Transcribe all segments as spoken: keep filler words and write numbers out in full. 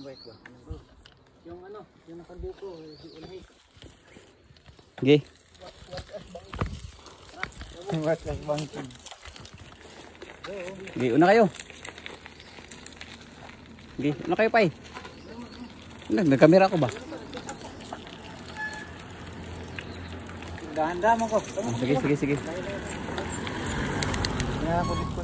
bike ba? Yung ano, yung nakabuko, unahin. Okay. What as banking? Okay, una kayo. Okay, una kayo pa eh. Nag-camera ko ba? Dahan-dahan mo ko. Oh, sige, sige, sige. Kaya ako dito.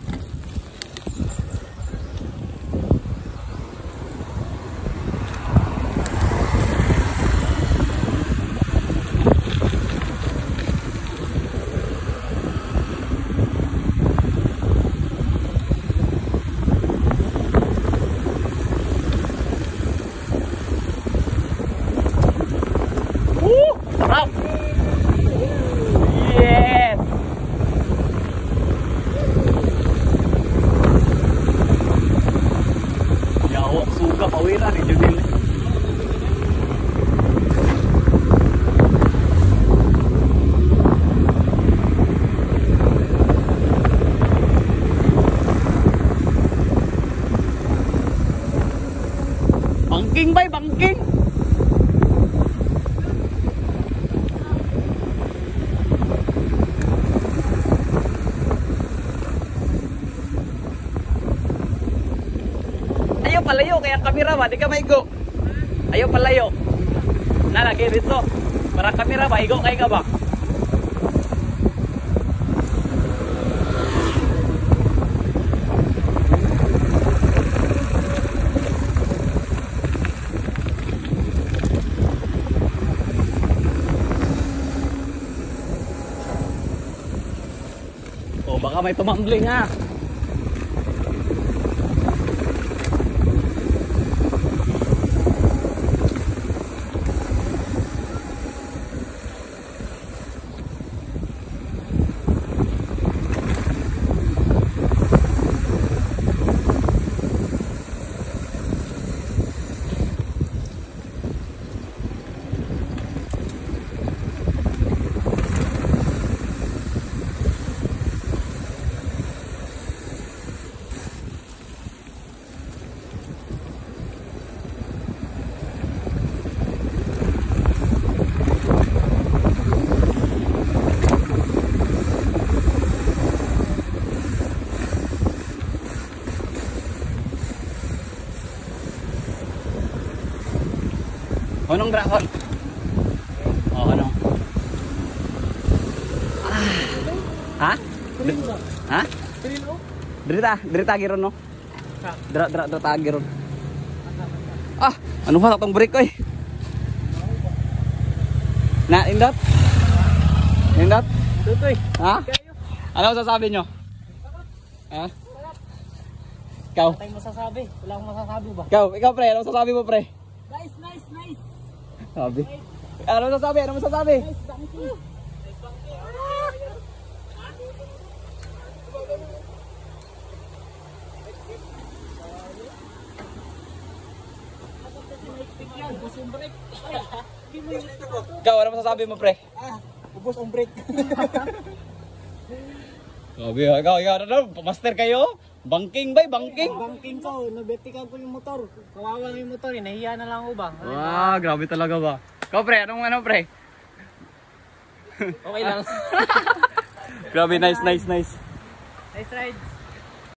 Sarap! Yes! Yawak suka pawiran eh, Junil. Bangking bay, bangking! Ayaw palayo kaya kamera ba di ka maigo. Ayaw palayo. Nalagay dito. Para kamera ba igo kay ka ba? Oh, baka may tumambling ha. Anong drakon? Oh, ano? Ah. Ha? Ha? Drita, drita giron no? Dra dra dra giron. Ah, ano ba tong break ko eh? Na indot? Indot? Tutoy. Ha? Ano sasabi nyo? Ha? Ikaw? Wala tayong masasabi. Wala akong masasabi ba? Ikaw, ikaw pre, ano sasabi mo pre? Nice, nice, nice. Sabi. Ano masasabi? Ano masasabi? Nice banking. Nice banking. Ikaw, ano masasabi mo pre? Ah, ubos ang break. Sabi, ikaw, ikaw, ano, master kayo? Banking ba? Banking? Banking ko, nabetikan ko yung motor. Kawawa yung motor, eh. Nahiya na lang ako ba? Wow, grabe talaga ba? Ikaw pre, anong ano pre? Okay lang. Grabe, nice, nice, nice. Nice ride.